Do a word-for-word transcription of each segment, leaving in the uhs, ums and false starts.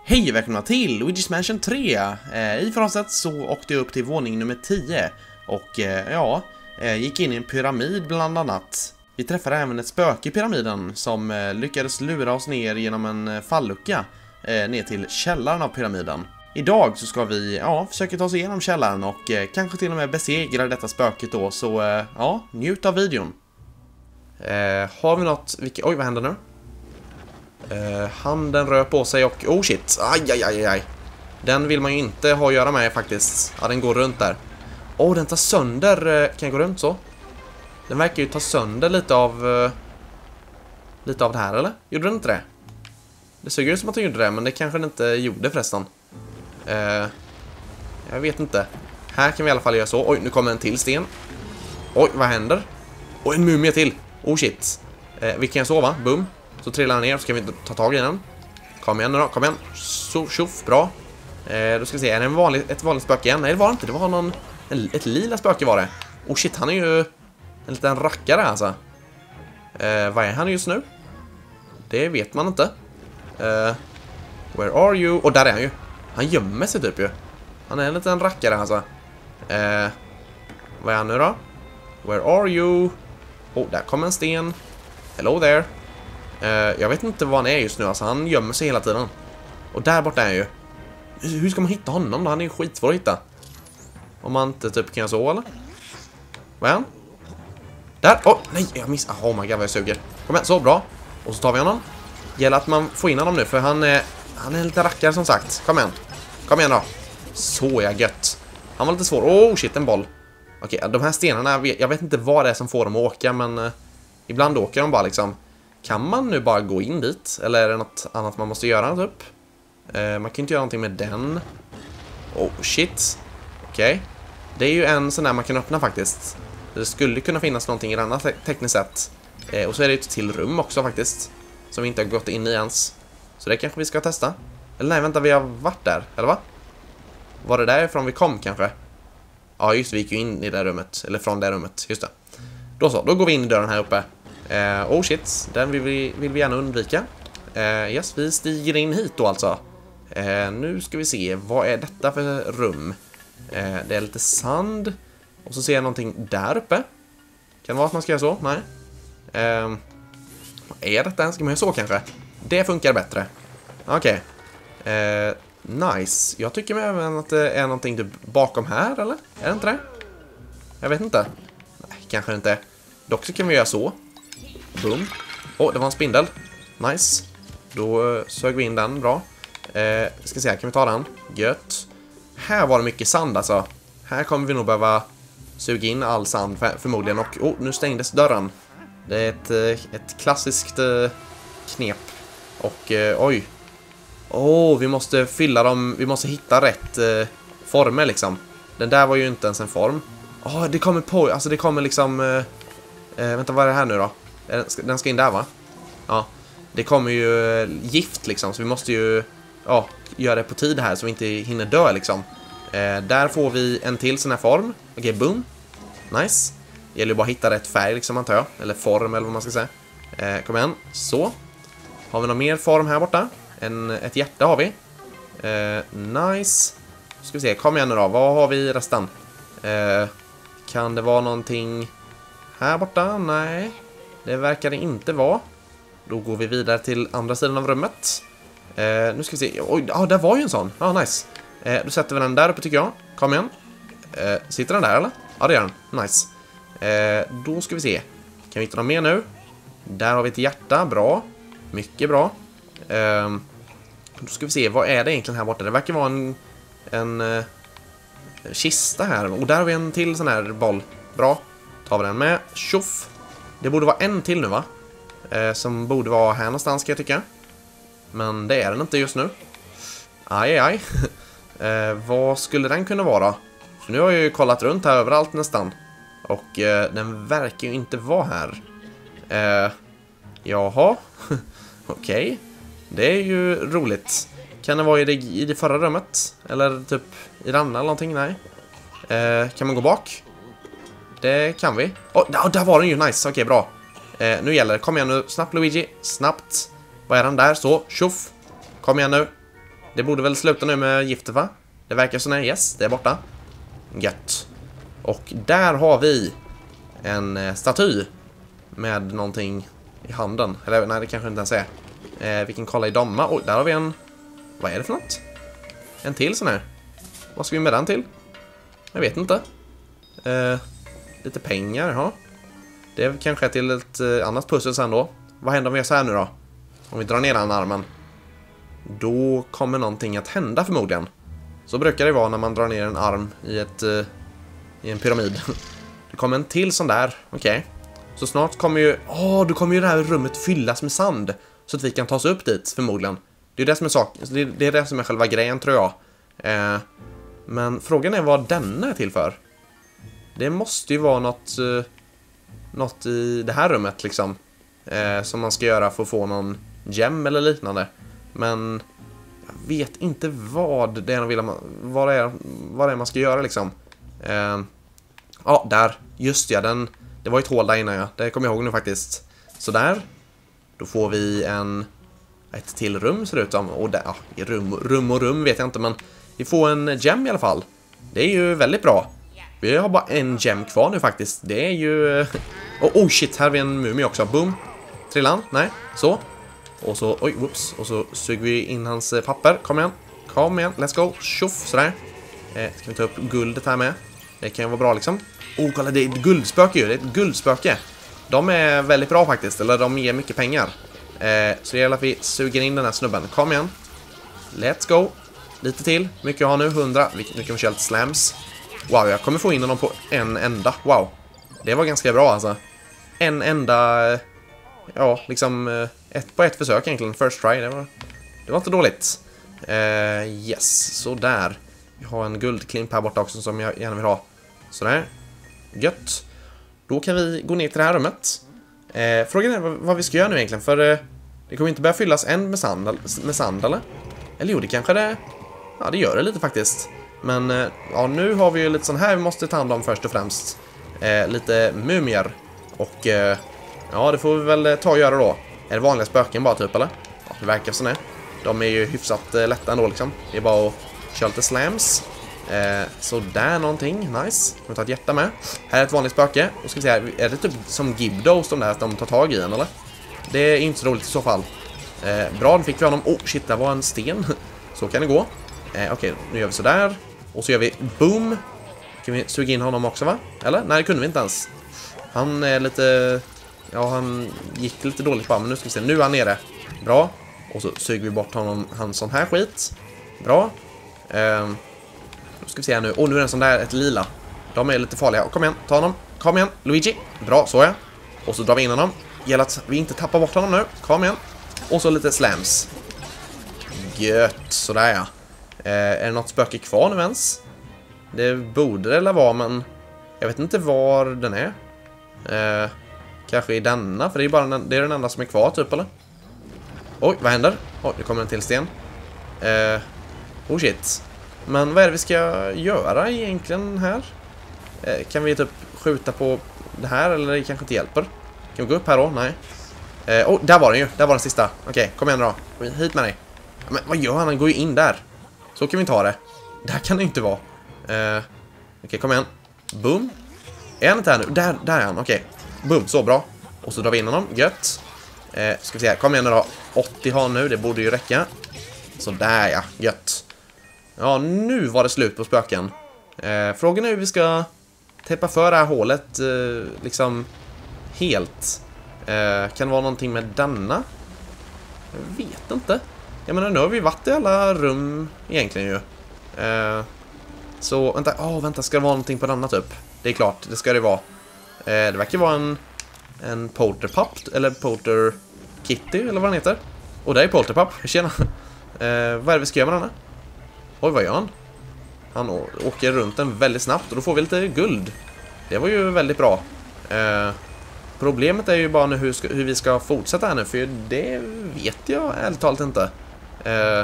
Hej och välkomna till Luigi's Mansion tre! Eh, I förhållsätt så åkte jag upp till våning nummer tio och eh, ja, eh, gick in i en pyramid bland annat. Vi träffade även ett spöke i pyramiden som eh, lyckades lura oss ner genom en eh, fallucka eh, ner till källaren av pyramiden. Idag så ska vi ja, försöka ta oss igenom källaren och eh, kanske till och med besegra detta spöket då, så eh, ja, njut av videon. Eh, har vi något... Vilka, oj, vad händer nu? Uh, handen rör på sig och... Oh shit! Aj, aj, aj, aj. Den vill man ju inte ha att göra med faktiskt. Ja, den går runt där. Åh, oh, den tar sönder... Uh, kan jag gå runt så? Den verkar ju ta sönder lite av... Uh, lite av det här, eller? Gjorde den inte det? Det såg ut som att den gjorde det, men det kanske den inte gjorde förresten. Uh, jag vet inte. Här kan vi i alla fall göra så. Oj, nu kommer en till sten. Oj, vad händer? Oj, en mumie till! Oh shit. Uh, vi kan sova. Boom. Så trillar han ner så ska vi ta tag i den. Kom igen nu då, kom igen. Så, tjoff, bra. Eh, då ska vi se, är det en vanlig, ett vanligt spöke igen? Nej, det var inte, det var någon... En, ett lila spöke var det. Oh shit, han är ju en liten rackare alltså. Eh, vad är han just nu? Det vet man inte. Eh, where are you? Och där är han ju. Han gömmer sig typ ju. Han är en liten rackare alltså. Eh, vad är han nu då? Where are you? Oh, där kommer en sten. Hello there. Uh, jag vet inte var han är just nu, alltså han gömmer sig hela tiden. Och där borta är han ju. Hur ska man hitta honom då? Han är ju skitsvår att hitta. Om man inte typ kan göra så, eller? Vad är han? Där! Åh, oh, nej, jag missade. Oh my god, vad jag suger. Kom igen, så bra. Och så tar vi honom. Gäller att man får in honom nu, för han är, han är lite rackare som sagt. Kom igen. Kom igen då. Så är gött. Han var lite svår. Oh shit, en boll. Okej, okay, de här stenarna, jag vet, jag vet inte vad det är som får dem att åka, men uh, ibland åker de bara liksom. Kan man nu bara gå in dit? Eller är det något annat man måste göra typ? Eh, man kan inte göra någonting med den. Oh shit. Okej. Okay. Det är ju en sån där man kan öppna faktiskt. Det skulle kunna finnas någonting i denna te tekniskt sett. Eh, och så är det ett till rum också faktiskt. Som vi inte har gått in i ens. Så det kanske vi ska testa. Eller nej, vänta, vi har varit där. Eller va? Var det därifrån vi kom kanske? Ja just det, vi gick ju in i det rummet. Eller från det rummet, just det. Då så, då går vi in i dörren här uppe. Uh, oh shit, den vill vi, vill vi gärna undvika. uh, Yes, vi stiger in hit då alltså. uh, Nu ska vi se, vad är detta för rum? uh, Det är lite sand. Och så ser jag någonting där uppe. Kan det vara att man ska göra så? Nej. uh, Vad är detta? Ska man göra så kanske? Det funkar bättre. Okej, okay. uh, nice. Jag tycker även att det är någonting typ bakom här, eller? Är det inte det? Jag vet inte. Nej, kanske inte. Dock så kan vi göra så. Boom. Åh, oh, det var en spindel. Nice. Då uh, sög vi in den, bra. Eh, ska se, kan vi ta den? Gött. Här var det mycket sand alltså. Här kommer vi nog behöva suga in all sand för, förmodligen. Och oh, nu stängdes dörren. Det är ett, uh, ett klassiskt uh, knep. Och uh, oj. Åh, oh, vi måste fylla dem. Vi måste hitta rätt uh, former liksom. Den där var ju inte ens en form. Åh, oh, det kommer på. Alltså det kommer liksom... Uh, uh, vänta, vad är det här nu då? Den ska in där, va? Ja, det kommer ju gift liksom, så vi måste ju ja, göra det på tid här så vi inte hinner dö liksom. eh, Där får vi en till sån här form. Okej, okay, boom. Nice. Det gäller ju bara att hitta rätt färg liksom, antar jag. Eller form, eller vad man ska säga. eh, Kom igen, så. Har vi någon mer form här borta? En, ett hjärta har vi. eh, Nice. Ska vi se, kom igen nu då, vad har vi resten? eh, Kan det vara någonting här borta? Nej, det verkar det inte vara. Då går vi vidare till andra sidan av rummet. eh, Nu ska vi se. Oj, ja, där var ju en sån. Ja, nice. eh, Då sätter vi den där uppe tycker jag. Kom igen. eh, Sitter den där eller? Ja, det gör den. Nice. eh, Då ska vi se. Kan vi hitta någon mer nu? Där har vi ett hjärta, bra. Mycket bra. eh, Då ska vi se, vad är det egentligen här borta? Det verkar vara en En eh, kista här. Och där har vi en till sån här boll. Bra, tar vi den med. Tjoff. Det borde vara en till nu, va? Eh, som borde vara här någonstans, ska jag tycka. Men det är den inte just nu. Aj, aj. eh, Vad skulle den kunna vara? För nu har jag ju kollat runt här överallt nästan. Och eh, den verkar ju inte vara här. eh, Jaha. Okej, okay. Det är ju roligt. Kan det vara i det, i det förra rummet? Eller typ i det andra eller någonting? Nej. eh, Kan man gå bak? Det kan vi. Åh, oh, där var den ju, nice, okej, okay, bra. eh, Nu gäller det, kom igen nu, snabbt Luigi. Snabbt, vad är den där, så, tjoff. Kom igen nu. Det borde väl sluta nu med giftet, va? Det verkar så. Nej, yes, det är borta. Gött. Och där har vi en eh, staty med någonting i handen. Eller nej, det kanske inte ens är. Eh, vi kan kolla i damma. Oj, där har vi en... Vad är det för något? En till sån här. Vad ska vi med den till? Jag vet inte. Eh, lite pengar, ja. Det kanske är till ett eh, annat pussel sen då. Vad händer om vi gör så här nu då? Om vi drar ner den armen. Då kommer någonting att hända förmodligen. Så brukar det vara när man drar ner en arm i ett eh, i en pyramid. Det kommer en till sån där. Okej. Okay. Så snart kommer ju... Åh, oh, då kommer ju det här rummet fyllas med sand. Så att vi kan ta oss upp dit förmodligen. Det är det som är sak. Det är det, är det som är själva grejen, tror jag. Eh, men frågan är vad denna är till för. Det måste ju vara något... Eh, något i det här rummet liksom. Eh, som man ska göra för att få någon gem eller liknande. Men... Jag vet inte vad det är, vill, vad det är, vad det är man ska göra liksom. Eh, ja, där. Just ja, den, det var ett hål där inne, ja. Det kommer jag ihåg nu faktiskt. Så där. Då får vi en... Ett till rum ser det ut som. Och där, ja, rum, rum och rum vet jag inte, men vi får en gem i alla fall. Det är ju väldigt bra. Vi har bara en gem kvar nu faktiskt. Det är ju... Oh, oh shit, här har vi en mumie också. Boom. Trillan, nej, så. Och så, oj, whoops. Och så suger vi in hans papper. Kom igen, kom igen, let's go. Tjoff, sådär. Eh, ska vi ta upp guldet här med. Det kan ju vara bra liksom. Oh, kolla, det är ett guldspöke ju. Det är ett guldspöke. De är väldigt bra faktiskt. Eller de ger mycket pengar. Eh, så det gäller att vi suger in den här snubben. Kom igen. Let's go. Lite till. Mycket jag har nu. hundra. Vi, nu kan vi köra lite slams. Wow, jag kommer få in honom på en enda. Wow. Det var ganska bra alltså. En enda... Ja, liksom... Ett på ett försök egentligen. First try. Det var, det var inte dåligt. Eh, yes, så där. Vi har en guldklimp här borta också som jag gärna vill ha. Sådär. Gött. Då kan vi gå ner till det här rummet. Eh, frågan är vad vi ska göra nu egentligen. För eh, det kommer inte börja fyllas en med sand, med sand eller? Eller jo, det kanske det... Ja, det gör det lite faktiskt. Men eh, ja, nu har vi ju lite sån här vi måste ta hand om först och främst. Eh, lite mumier. Och eh, ja, det får vi väl ta och göra då. Är det vanliga spöken bara typ, eller? Ja, det verkar så. De är ju hyfsat eh, lätta ändå liksom. Det är bara att köra lite slams. Eh, så där någonting, nice. Vi tar ett hjärta med. Här är ett vanligt spöke. Och ska vi se här, är det typ som Gibdos de där att de tar tag i en, eller? Det är inte så roligt i så fall. Eh, bra, då fick vi honom. Oh shit, det var en sten. Så kan det gå. Eh, Okej, okay, nu gör vi så där. Och så gör vi boom. Kan vi suga in honom också, va? Eller? Nej, det kunde vi inte ens. Han är lite... Ja, han gick lite dåligt på, men nu ska vi se. Nu är han nere. Bra. Och så suger vi bort honom, han sån här skit. Bra. Ehm... Nu ska vi se här nu. Åh, oh, nu är det en sån där, ett lila. De är lite farliga. Kom igen, ta honom. Kom igen, Luigi. Bra, så ja. Och så drar vi in honom. Gäller att vi inte tappar bort honom nu. Kom igen. Och så lite slams. Gött, sådär ja. Eh, är det något spöke kvar nu ens? Det borde det eller vara, men jag vet inte var den är. Eh, kanske i denna, för det är bara den, det är den enda som är kvar typ, eller? Oj, vad händer? Oj, det kommer en till sten. Eh, oh shit. Men vad är det vi ska göra egentligen här? Eh, kan vi typ skjuta på det här, eller det kanske inte hjälper? Kan vi gå upp här då? Nej. Eh, oh, där var den ju. Där var den sista. Okej, okay, kom igen då. Hit med dig. Men vad gör han? Han går ju in där. Så kan vi ta det. Där kan det inte vara. Eh, Okej, okay, kom igen. Boom. Är han inte här nu? Där, där är han. Okej. Okay. Boom, så bra. Och så drar vi in honom. Gött. Eh, ska vi se här. Kom igen då. åttio har nu. Det borde ju räcka. Så där ja. Gött. Ja, nu var det slut på spöken. Eh, frågan är hur vi ska täppa för det här hålet eh, liksom helt. Eh, kan det vara någonting med denna? Jag vet inte. Jag menar, nu har vi varit i alla rum egentligen ju. Eh, så, vänta, åh, oh, vänta, ska det vara någonting på denna typ? Det är klart, det ska det vara. Eh, det verkar vara en, en polterpup, eller polter kitty, eller vad den heter. Och det är polterpup, tjena. Eh, vad är det vi ska göra med denna? Oj, vad gör han? Han åker runt den väldigt snabbt och då får vi lite guld. Det var ju väldigt bra. Eh, problemet är ju bara nu hur, ska, hur vi ska fortsätta här nu, för det vet jag ärligt talat inte. Eh,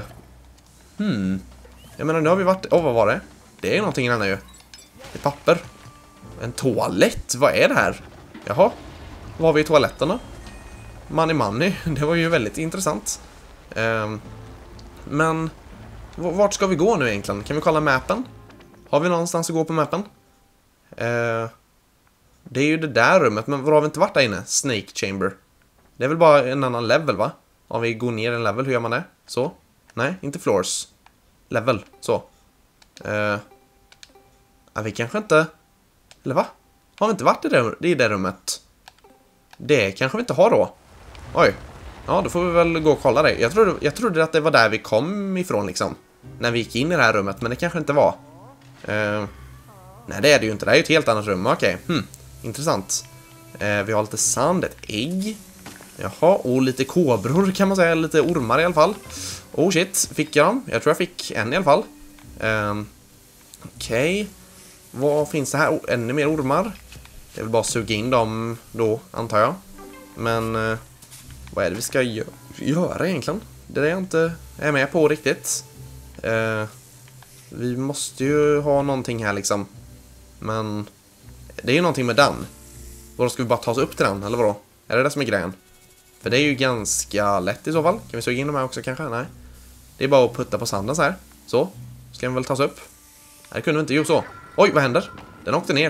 hmm. Jag menar, nu har vi varit... Åh, oh, vad var det? Det är någonting innan ju. Det är papper. En toalett, vad är det här? Jaha, vad har vi i toaletterna? Money money, det var ju väldigt intressant. Eh, men... Vart ska vi gå nu egentligen? Kan vi kolla mappen? Har vi någonstans att gå på mappen? Eh, det är ju det där rummet, men var har vi inte varit där inne? Snake Chamber. Det är väl bara en annan level, va? Om vi går ner en level, hur gör man det? Så? Nej, inte floors. Level, så. Eh, ja, vi kanske inte... Eller va? Har vi inte varit i det, i det rummet? Det kanske vi inte har då. Oj. Ja, då får vi väl gå och kolla det. Jag trodde, jag trodde att det var där vi kom ifrån liksom. När vi gick in i det här rummet, men det kanske inte var. Uh, nej, det är det ju inte. Det är ju ett helt annat rum. Okej, okay. hmm. Intressant. Uh, vi har lite sand, ett ägg. Jaha, och lite kobror kan man säga. Lite ormar i alla fall. Oh shit, fick jag dem? Jag tror jag fick en i alla fall. Uh, Okej. Okay. Vad finns det här? Oh, ännu mer ormar. Jag vill bara suga in dem då, antar jag. Men uh, vad är det vi ska gö göra egentligen? Det är jag inte är med på riktigt. Uh, vi måste ju ha någonting här liksom. Men det är ju någonting med den. Då ska vi bara ta oss upp till den, eller vadå? Är det det som är grejen? För det är ju ganska lätt i så fall. Kan vi suga in de här också kanske? Nej. Det är bara att putta på sanden så här. Så. Ska den väl tas upp? Nej, det kunde vi inte. Jo, så. Oj, vad händer? Den åkte ner.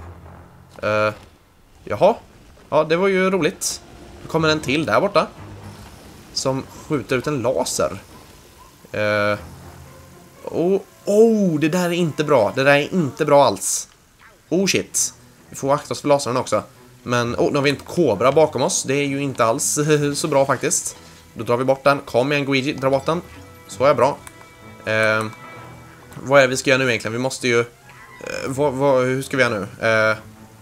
Uh, jaha. Ja, det var ju roligt. Nu kommer en till där borta. Som skjuter ut en laser. Uh, oh, oh, det där är inte bra. Det där är inte bra alls. Oh shit. Vi får akta oss för lasern också. Men, oh, nu har vi en kobra bakom oss. Det är ju inte alls så bra faktiskt. Då drar vi bort den. Kom igen, Guigi. Dra bort den. Så är bra. Uh, vad är det vi ska göra nu egentligen? Vi måste ju... Uh, vad, vad, hur ska vi göra nu? Uh,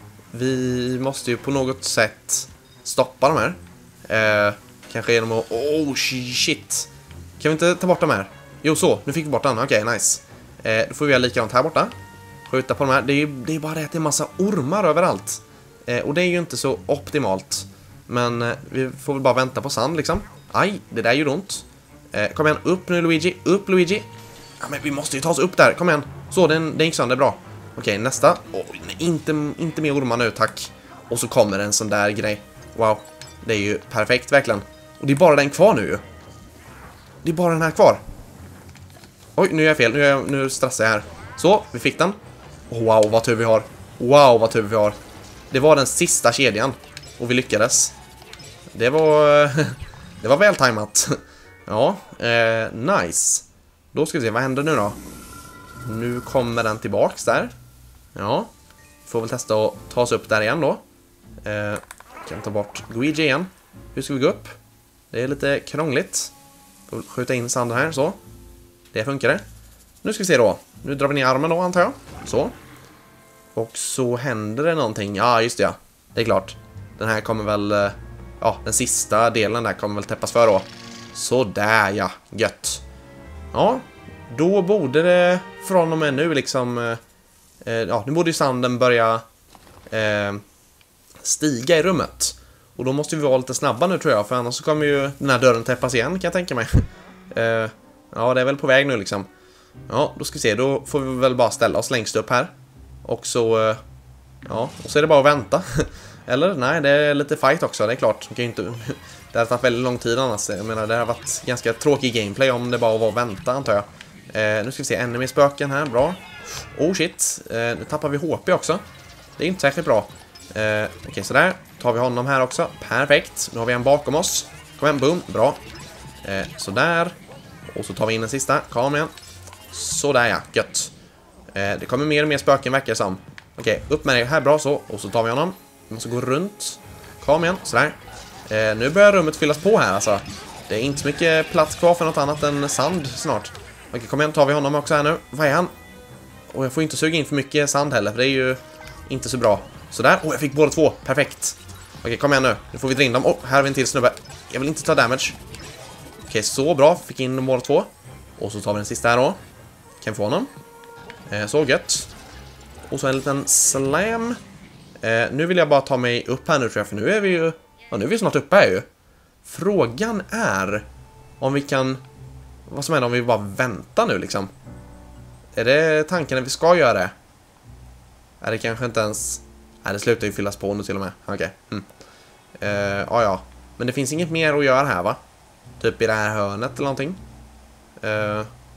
vi måste ju på något sätt stoppa de här. Uh, kanske genom att... Oh, shit. Kan vi inte ta bort de här? Jo, så. Nu fick vi bort den. Okej, okay, nice. Uh, då får vi göra likadant här borta. Skjuta på de här. Det är ju det är bara det att det är en massa ormar överallt. Uh, och det är ju inte så optimalt. Men uh, vi får väl bara vänta på sand liksom. Aj, det där gjorde ont. Uh, kom igen, upp nu Luigi. Upp Luigi. Ja, men vi måste ju ta oss upp där. Kom igen. Så, den, den gick sönder bra. Okej, nästa. Oh, inte, inte mer ormar nu, tack. Och så kommer en sån där grej. Wow, det är ju perfekt verkligen. Och det är bara den kvar nu ju. Det är bara den här kvar. Oj, nu är jag fel. Nu, är jag, nu stressar jag här. Så, vi fick den. Oh, wow, vad tur vi har. Wow, vad tur vi har. Det var den sista kedjan. Och vi lyckades. Det var... det var väl tajmat. Ja, eh, nice. Då ska vi se, vad händer nu då? Nu kommer den tillbaks där. Ja, får väl testa att ta oss upp där igen då. Eh, kan ta bort Luigi igen. Hur ska vi gå upp? Det är lite krångligt. Får skjuta in sanden här, så. Det funkar det. Nu ska vi se då. Nu drar vi ner armen då, antar jag. Så. Och så händer det någonting. Ja, just det, ja. Det är klart. Den här kommer väl... Ja, den sista delen där kommer väl täppas för då. Så där, ja. Gött. Ja, då borde det från och med nu liksom... Eh, ja, nu borde ju sanden börja eh, stiga i rummet. Och då måste vi vara lite snabba nu tror jag. För annars så kommer ju den här dörren täppas igen, kan jag tänka mig. eh, ja, det är väl på väg nu liksom. Ja, då ska vi se. Då får vi väl bara ställa oss längst upp här. Och så... Eh, ja, och så är det bara att vänta. Eller? Nej, det är lite fight också, det är klart. Man kan ju inte... Det har tagit väldigt lång tid annars. Jag menar, det har varit ganska tråkig gameplay om det bara var att vänta, antar jag. Eh, nu ska vi se, ännu mer spöken här, bra. Oh shit, eh, nu tappar vi H P också. Det är inte särskilt bra. eh, Okej, okay, sådär, tar vi honom här också. Perfekt, nu har vi en bakom oss. Kom igen, boom, bra. eh, Sådär. Och så tar vi in den sista, kom igen. Sådär ja, gött. eh, Det kommer mer och mer spöken verkar som. Okej, okay, upp med det här, bra så. Och så tar vi honom, vi måste gå runt. Kom igen, sådär. eh, Nu börjar rummet fyllas på här alltså. Det är inte så mycket plats kvar för något annat än sand snart. Okej, kom igen, tar vi honom också här nu. Vad är han? Och jag får inte suga in för mycket sand heller, för det är ju inte så bra. Sådär, åh, jag fick båda två, perfekt. Okej, kom igen nu, nu får vi dra in dem. Åh, här har vi en till snubbe. Jag vill inte ta damage. Okej, så bra, fick in dem båda två. Och så tar vi den sista här då. Kan få honom. eh, Så gött. Och så en liten slam. eh, Nu vill jag bara ta mig upp här nu tror jag, för nu är vi ju ja, nu är vi snart uppe här ju. Frågan är om vi kan... Vad som händer om vi bara väntar nu liksom. Är det tanken att vi ska göra det? Är det kanske inte ens... Nej, det slutar ju fyllas på nu till och med. Okej. Okay. Mm. Uh, ja, ja. Men det finns inget mer att göra här, va? Typ i det här hörnet eller någonting. Uh,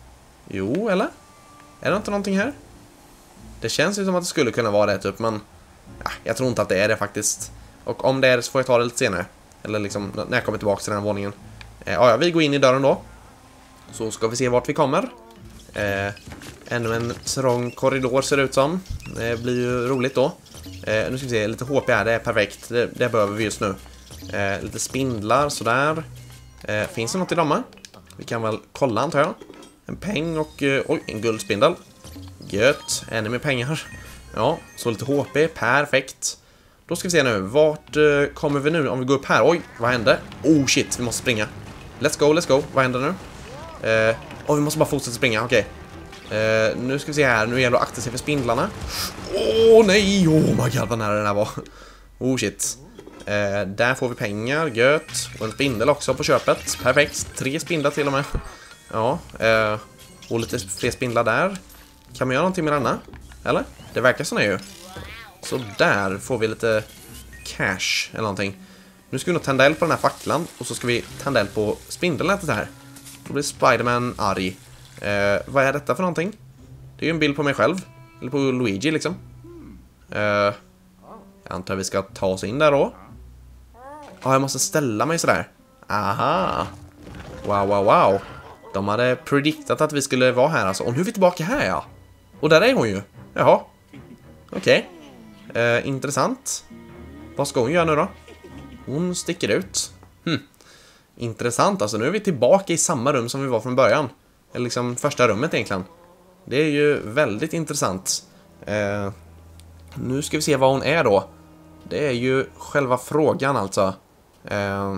Jo, eller? Är det inte någonting här? Det känns ju som att det skulle kunna vara det typ, men ja, jag tror inte att det är det faktiskt. Och om det är det så får jag ta det lite senare. Eller liksom när jag kommer tillbaka till den här våningen. Eh, ja, vi går in i dörren då. Så ska vi se vart vi kommer. Eh, ännu en trång korridor ser det ut som. Det blir ju roligt då. Eh, nu ska vi se, lite H P här, det är perfekt. Det, det behöver vi just nu. Eh, lite spindlar, sådär. Eh, finns det något i dem? Vi kan väl kolla, antar jag. En peng och, eh, oj, en guldspindel. Gött, ännu mer pengar. Ja, så lite H P, perfekt. Då ska vi se nu, vart eh, kommer vi nu om vi går upp här? Oj, vad hände? Oh shit, vi måste springa. Let's go, let's go, vad händer nu? Eh, oh, vi måste bara fortsätta springa, okej. Okay. Eh, nu ska vi se här, nu gäller det att akta sig för spindlarna. Åh oh, nej, oh my god, vad nära den här var. Oh shit. Eh, där får vi pengar, gött. Och en spindel också på köpet, perfekt. Tre spindlar till och med. Ja, eh, och lite fler spindlar där. Kan man göra någonting med denna? Eller? Det verkar så ju. Så där får vi lite cash eller någonting. Nu ska vi nog tända eld på den här facklan. Och så ska vi tända eld på spindelnätet här. Då blir Spider-Man arg. Eh, vad är detta för någonting? Det är ju en bild på mig själv. Eller på Luigi liksom. Eh, jag antar att vi ska ta oss in där då. Ja, ah, jag måste ställa mig sådär. Aha. Wow, wow, wow. De hade prediktat att vi skulle vara här alltså. Och nu är vi tillbaka här, ja. Och där är hon ju. Jaha. Okej. Okay. Eh, intressant. Vad ska hon göra nu då? Hon sticker ut. Hm. Intressant. Alltså nu är vi tillbaka i samma rum som vi var från början. Eller liksom första rummet egentligen. Det är ju väldigt intressant. Eh, nu ska vi se vad hon är då. Det är ju själva frågan alltså. Eh,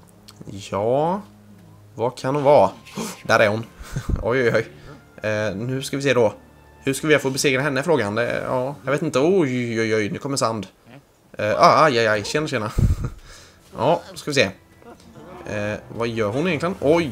ja... Vad kan hon vara? Där är hon. Oj, oj, oj. Eh, nu ska vi se då. Hur ska vi få besegra henne, frågan? Det, ja, jag vet inte. Oj, oj, oj. Nu kommer sand. Eh, ah, aj, aj, aj. Tjena, tjena. Ja, då ska vi se. Eh, vad gör hon egentligen? Oj.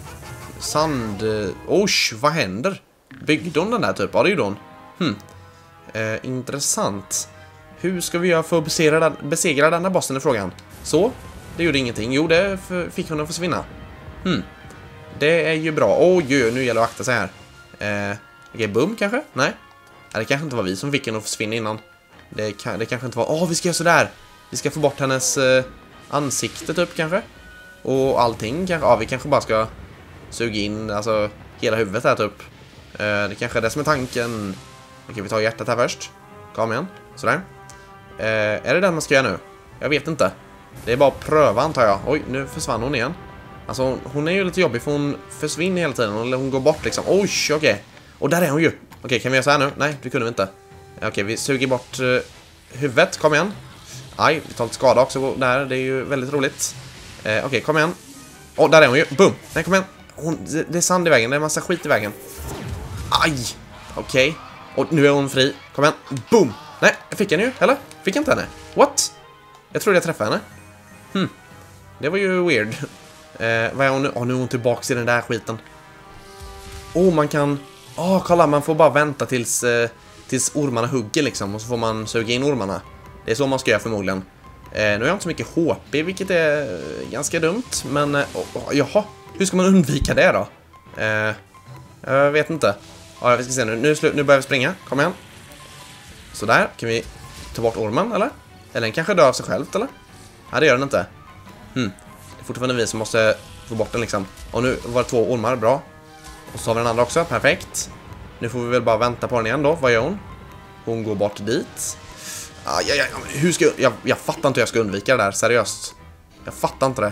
Sand. Oj, vad händer? Byggde hon den där typ? Ja, det gjorde hon. Hm. Eh, intressant. Hur ska vi göra för att besegra den, besegra den här bossen i frågan? Så, det gjorde ingenting. Jo, det fick hon att försvinna. Hmm. Det är ju bra. Oj, oh, nu gäller det att akta sig här. Eh, Okej, okay, boom kanske? Nej. Nej, det kanske inte var vi som fick henne att försvinna innan. Det, kan, det kanske inte var... Åh, oh, vi ska göra sådär. Vi ska få bort hennes eh, ansikte typ kanske. Och allting kanske. Ja, vi kanske bara ska suga in alltså hela huvudet här typ. Eh, det kanske är det som är tanken. Okej, okay, vi tar hjärtat här först. Kom igen. Sådär. Eh, är det den man ska göra nu? Jag vet inte. Det är bara att pröva antar jag. Oj, nu försvann hon igen. Alltså hon, hon är ju lite jobbig för hon försvinner hela tiden. Eller hon går bort liksom. Oj, okej. Okay. Och där är hon ju. Okej, okay, kan vi göra så här nu? Nej, det kunde vi inte. Okej, okay, vi suger bort uh, huvudet. Kom igen. Aj, vi tar lite skada också där. Det är ju väldigt roligt. Uh, Okej, okay, kom igen. Åh, oh, där är hon ju. Boom. Nej, kom igen. Hon, det, det är sand i vägen. Det är en massa skit i vägen. Aj. Okej. Okay. Och nu är hon fri. Kom igen. Boom. Nej, jag fick henne ju. Eller? Fick jag inte henne? What? Jag trodde jag träffade henne. Hmm. Det var ju weird. Eh, vad är hon nu? Åh, oh, nu är hon tillbaka i den där skiten. Åh, oh, man kan... Åh, oh, kolla, man får bara vänta tills, eh, tills ormarna hugger liksom. Och så får man suga in ormarna. Det är så man ska göra förmodligen. Eh, nu har jag inte så mycket H P, vilket är eh, ganska dumt. Men, eh, oh, jaha. Hur ska man undvika det då? Eh, jag vet inte. Ja, vi ska se nu. Nu, nu börjar vi springa. Kom igen. Sådär. Kan vi ta bort ormen, eller? Eller den kanske dör av sig självt, eller? Nej, det gör den inte. Hmm. Det är fortfarande vi som måste få bort den liksom. Och nu var det två ormar, bra. Och så har vi den andra också, perfekt. Nu får vi väl bara vänta på den igen då. Vad gör hon? Hon går bort dit. Ah, ja, ja, hur ska jag, jag... Jag fattar inte hur jag ska undvika det där, seriöst. Jag fattar inte det.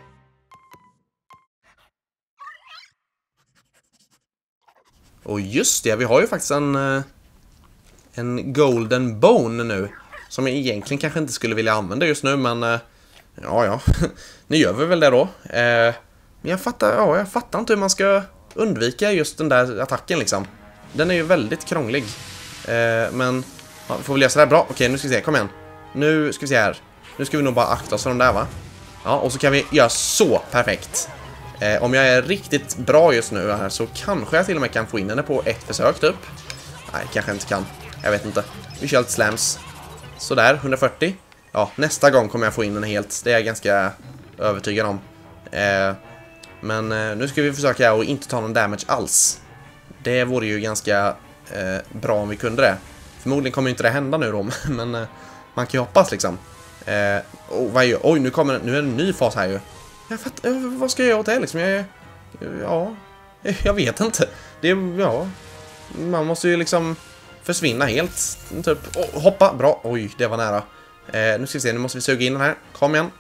Och just det, vi har ju faktiskt en... En golden bone nu. Som jag egentligen kanske inte skulle vilja använda just nu, men... Ja, ja. Nu gör vi väl det då. Eh, men jag fattar, ja, jag fattar inte hur man ska undvika just den där attacken liksom. Den är ju väldigt krånglig. Eh, men ja, vi får väl läsa det här bra. Okej, nu ska vi se, kom igen. Nu ska vi se här. Nu ska vi nog bara akta oss för den där, va? Ja, och så kan vi göra så, perfekt. Eh, om jag är riktigt bra just nu här så kanske jag till och med kan få in henne på ett försök typ. Nej, kanske inte kan. Jag vet inte. Vi kör lite slams. Sådär, hundrafyrtio. Ja, nästa gång kommer jag få in den helt. Det är jag ganska övertygad om. Eh, men eh, nu ska vi försöka att inte ta någon damage alls. Det vore ju ganska eh, bra om vi kunde det. Förmodligen kommer inte det hända nu då, men eh, man kan ju hoppas liksom. Eh, och vad gör, oj, nu kommer nu är det en ny fas här ju. Jag fattar, vad ska jag göra åt det liksom? Jag, ja, jag vet inte. Det är, ja, man måste ju liksom försvinna helt, typ. Oh, hoppa, bra, oj, det var nära. Eh, nu ska vi se, nu måste vi suga in den här. Kom igen.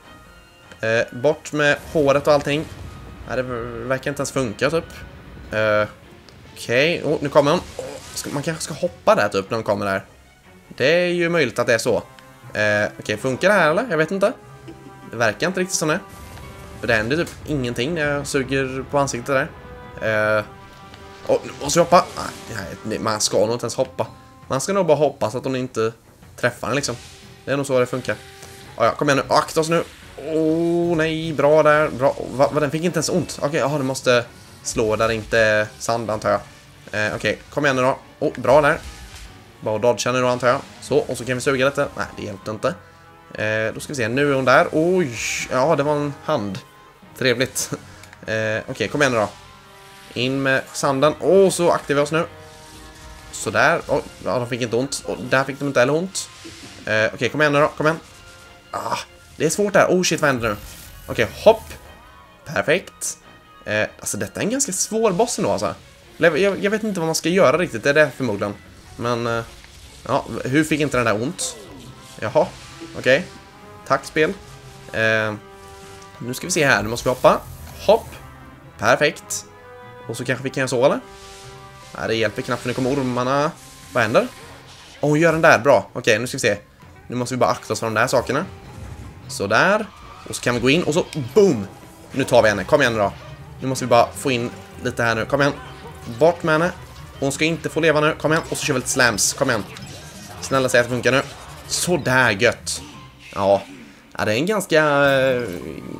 Eh, bort med håret och allting. Nej, det verkar inte ens funka, typ. Eh, Okej, okay. Oh, nu kommer hon. Oh, man kanske ska hoppa där, typ, när de kommer där. Det är ju möjligt att det är så. Eh, Okej, okay. Funkar det här, eller? Jag vet inte. Det verkar inte riktigt som det. För det händer typ ingenting när jag suger på ansiktet där. Eh, oh, nu måste jag hoppa. Nej, man ska nog inte ens hoppa. Man ska nog bara hoppas att hon inte träffar den, liksom. Det är nog så det funkar. Oh, ja, kom igen nu. Akta oss nu. Åh, oh, nej. Bra där. Bra. Va, va, den fick inte ens ont. Okej, okay, oh, du måste slå där inte sand, antar jag. Eh, Okej, okay. Kom igen nu då. Oh, bra där. Bara dodga nu då, antar jag. Så, och så kan vi suga lite. Nej, det hjälpte inte. Eh, då ska vi se, nu är hon där. Oj, ja, det var en hand. Trevligt. eh, Okej, okay, kom igen nu då. In med sanden. Åh, oh, så aktiverar vi oss nu. Sådär. Oh, ja, de fick inte ont. Och där fick de inte heller ont. Eh, Okej, okay, kom igen nu då. Kom igen. Ah, det är svårt där. Oh shit, vad händer nu? Okej, okay, hopp. Perfekt. Eh, alltså, detta är en ganska svår boss ändå, alltså. Jag, jag vet inte vad man ska göra riktigt. Det är det förmodligen. Men, eh, ja, hur fick inte den där ont? Jaha, okej. Okay. Tack, spel. Eh, nu ska vi se här. Nu måste vi hoppa. Hopp. Perfekt. Och så kanske vi kan göra så, eller? Nej, det hjälper knappt när det kommer ormarna. Vad händer? Åh, hon gör den där. Bra. Okej, okay, nu ska vi se. Nu måste vi bara akta oss för de där sakerna. Så där. Och så kan vi gå in och så, boom. Nu tar vi henne. Kom igen då. Nu måste vi bara få in lite här nu. Kom igen. Bort med henne. Hon ska inte få leva nu. Kom igen. Och så kör vi lite slams. Kom igen. Snälla, säg att det funkar nu. Så där gött. Ja. Ja, det är en ganska eh,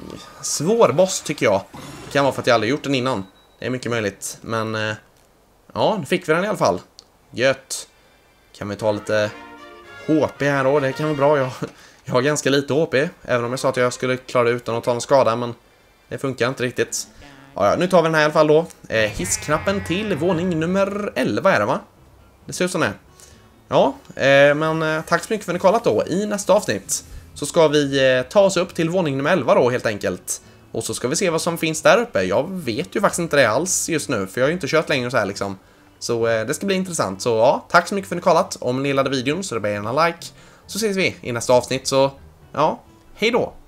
svår boss, tycker jag. Det kan vara för att jag aldrig gjort den innan. Det är mycket möjligt. Men eh, ja, nu fick vi den i alla fall. Gött. Kan vi ta lite H P här då? Det kan vara bra. Jag, jag har ganska lite H P. Även om jag sa att jag skulle klara det utan att ta någon skada. Men det funkar inte riktigt. Ja, nu tar vi den här i alla fall då. Eh, hissknappen till våning nummer elva är det, va? Det ser ut som det. Ja, eh, men eh, tack så mycket för att ni kollat då. I nästa avsnitt så ska vi eh, ta oss upp till våning nummer elva då, helt enkelt. Och så ska vi se vad som finns där uppe. Jag vet ju faktiskt inte det alls just nu, för jag har ju inte kört längre så här liksom. Så eh, det ska bli intressant. Så ja, tack så mycket för att ni kollat. Om ni gillade videon så det blir gärna like. Så ses vi i nästa avsnitt, så ja, hej då!